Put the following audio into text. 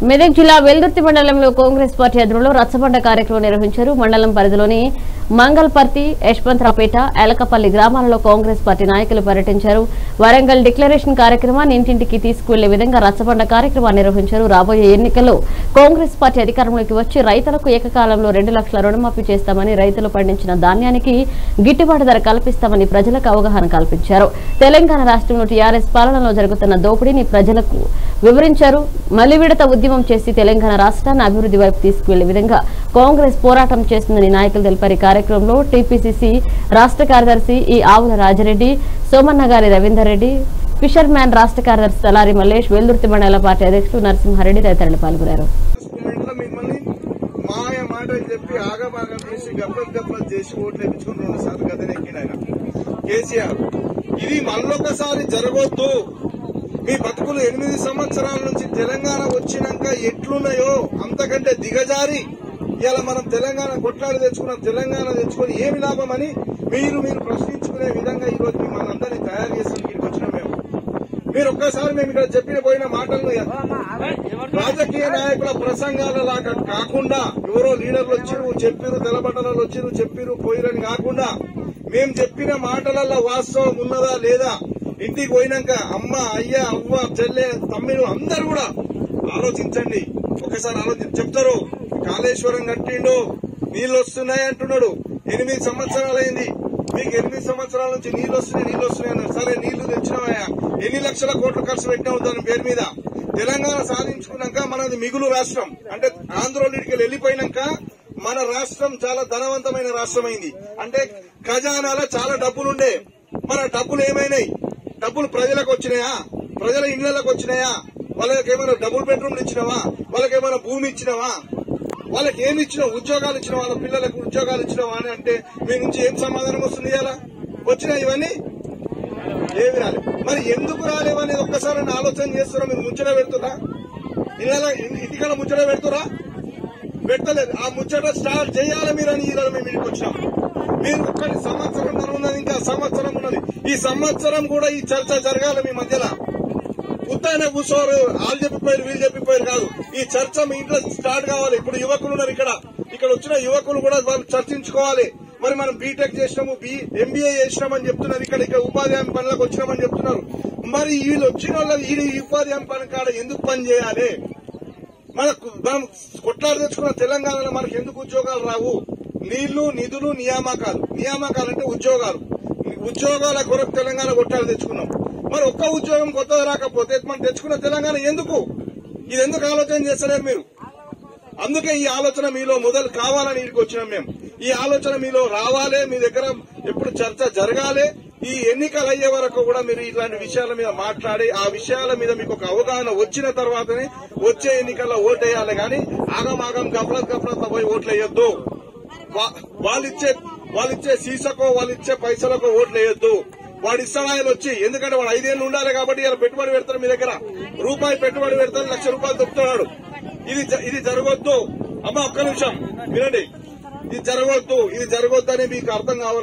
మెదక్ జిల్లా వెల్దుర్తి మండలంలో కాంగ్రెస్ పార్టీ ఆధ్వర్యంలో రచ్చబండ కార్యక్రమం నిర్వహించారు. మండలం పరిధిలోని మంగల్పర్తి, యశ్వంతరావుపేట, ఎలకపల్లి గ్రామాలలో కాంగ్రెస్ పార్టీ నాయకులు పర్యటించారు. వరంగల్ డిక్లరేషన్ కార్యక్రమాన్ని ఇంటింటికి తీసుకువెళ్లే విధంగా రచ్చబండ కార్యక్రమాన్ని నిర్వహించారు. రాబోయే ఎన్నికల్లో కాంగ్రెస్ పార్టీ అధికారంలోకి వచ్చి రైతులకు ఏకకాలంలో 2 లక్షల రుణమాఫీ చేస్తామని, రైతులు పండించిన ధాన్యానికి గిట్టుబాటు ధర కల్పిస్తామని ప్రజలకు అవగాహన కల్పించారు. తెలంగాణ రాష్ట్రంలో టీఆర్ఎస్ పాలనలో జరుగుతున్న దోపిడీని ప్రజలకు వివరించారు. మలివిడత ఉద్యమం చేసి తెలంగాణ రాష్ట్రాన్ని అభివృద్ధి వైపు తీసుకువెళ్లే విధంగా కాంగ్రెస్ పోరాటం చేస్తుందని నాయకులు తెలిపారు. ఈ కార్యక్రమంలో టీపీసీసీ రాష్ట్ర కార్యదర్శి ఈ ఆవుల రాజరెడ్డి, సోమన్నగారి రవీందర్ రెడ్డి, ఫిషర్ మ్యాన్ రాష్ట్ర కార్యదర్శి తలారి మల్లేష్, వెల్దుర్తి మండల పార్టీ అధ్యక్షుడు నరసింహారెడ్డి తదితరులు పాల్గొన్నారు. ఇది మళ్ళొకసారి జరగొద్దు. మీ బతుకులు 8 సంవత్సరాల నుంచి తెలంగాణ వచ్చినాక ఎట్లున్నాయో అంతకంటే దిగజారి ఇలా మనం తెలంగాణ కొట్లాడి తెచ్చుకున్నాం. తెలంగాణ తెచ్చుకొని ఏమి లాభమని మీరు ప్రశ్నించుకునే విధంగా ఈ రోజు మిమ్మల్ని అందరినీ తయారు చేసి ఇక్కడికి వచ్చినాం. మీరు ఒక్కసారి మేము ఇక్కడ చెప్పిన పోయిన మాటలను రాజకీయ నాయకుల ప్రసంగాల లాగా కాకుండా, ఎవరో లీడర్లు వచ్చిరు చెప్పిరు, తెల్లబట్టలు వచ్చిరు చెప్పిరు పోయిరని కాకుండా మేము చెప్పిన మాటలలో వాస్తవం ఉన్నదా లేదా, ఇంటికి పోయినాక అమ్మ, అయ్య, అవ్వ, చెల్లె, తమ్మిడు అందరూ కూడా ఆలోచించండి. ఒకసారి చెప్తారు. కాళేశ్వరం కట్టిండు, నీళ్లు వస్తున్నాయి అంటున్నాడు. 8 సంవత్సరాలైంది. మీకు 8 సంవత్సరాల నుంచి నీళ్లు వస్తున్నాయి. సరే, నీళ్లు తెచ్చినామయ్యా, ఎన్ని లక్షల కోట్లు ఖర్చు పెట్టినావు దాని పేరు మీద? తెలంగాణ సాధించుకున్నాక మనది మిగులు రాష్ట్రం అంటే ఆంధ్రోళ్ళకి వెళ్లిపోయినాక మన రాష్ట్రం చాలా ధనవంతమైన రాష్ట్రం అయింది. అంటే ఖజానాలో చాలా డబ్బులుండే. మన డబ్బులు ఏమైనాయి? డబ్బులు ప్రజలకు వచ్చినాయా? ప్రజల ఇళ్లకు వచ్చినాయా? వాళ్ళకేమైనా డబుల్ బెడ్రూమ్లు ఇచ్చినావా? వాళ్ళకేమైనా భూమి ఇచ్చినావా? వాళ్ళకి ఏమి ఇచ్చినావు? ఉద్యోగాలు ఇచ్చినావా? వాళ్ళ పిల్లలకు ఉద్యోగాలు ఇచ్చినావా అని అంటే మీ నుంచి ఏం సమాధానం వస్తుంది? ఇలా వచ్చినాయి ఇవన్నీ ఏమి రాలేదు. మరి ఎందుకు రాలేవనేది ఒక్కసారి ఆలోచన చేస్తారా? మీరు ముచ్చట పెడుతురా? ఇంటికన్నా ముచ్చట పెడుతురా? పెట్టలేదు. ఆ ముచ్చట స్టార్ట్ చేయాలి మీరని ఈరోజు మేము ఇంటికి వచ్చినాం. మీరు ఒక్కటి సంవత్సరం ఉన్నది, ఇంకా సంవత్సరం ఉన్నది. ఈ సంవత్సరం కూడా ఈ చర్చ జరగాలి మీ మధ్యలో. ఉత్తైనా కూర్చోరు, వాళ్ళు చెప్పిపోయారు వీళ్ళు చెప్పిపోయారు కాదు. ఈ చర్చ మీ ఇంట్లో స్టార్ట్ కావాలి. ఇప్పుడు యువకులు ఉన్నారు ఇక్కడ వచ్చిన యువకులు కూడా వాళ్ళు చర్చించుకోవాలి. మరి మనం బీటెక్ చేసినాము, ఎంబీఏ చేసినామని చెప్తున్నారు. ఇక్కడ ఉపాధి హామీ పనులకు వచ్చినామని చెప్తున్నారు. మరి వీళ్ళు వచ్చిన వాళ్ళు ఈ ఉపాధి హామీ పని కాడ ఎందుకు పని చేయాలి? మనం కొట్లాడి తెచ్చుకున్న తెలంగాణలో మనకు ఎందుకు ఉద్యోగాలు రావు? నీళ్లు, నిధులు, నియామకాలు అంటే ఉద్యోగాల కొరకు తెలంగాణ కొట్లాడి తెచ్చుకున్నాం. మరి ఒక్క ఉద్యోగం కొత్తగా రాకపోతే మనం తెచ్చుకున్న తెలంగాణ ఎందుకు? ఇది ఎందుకు ఆలోచన చేస్తలేరు మీరు? అందుకే ఈ ఆలోచన మీలో మొదలు కావాలని ఇక్కడికి వచ్చినాం మేము. ఈ ఆలోచన మీలో రావాలి. మీ దగ్గర ఎప్పుడు చర్చ జరగాలి. ఈ ఎన్నికలు అయ్యే వరకు కూడా మీరు ఇలాంటి విషయాల మీద మాట్లాడి ఆ విషయాల మీద మీకు ఒక అవగాహన వచ్చిన తర్వాతనే వచ్చే ఎన్నికల్లో ఓటేయాలి. కానీ ఆగమాగం గఫలత్ పోయి ఓట్లు వేయొద్దు. వాళ్ళిచ్చే సీసకో వాళ్ళిచ్చే పైసలకో ఓట్లు వేయొద్దు. వాడు ఇస్తాడు వచ్చి, ఎందుకంటే వాడు 5 ఏళ్లు ఉండాలి కాబట్టి ఇలా పెట్టుబడి పెడతారు. మీ దగ్గర రూపాయి పెట్టుబడి పెడతారు, 1 లక్ష రూపాయలు దొరుకుతున్నాడు. ఇది జరగొద్దు. అమ్మ ఒక్క నిమిషం వినండి. ఇది జరగొద్దు అని మీకు అర్థం కావాలి.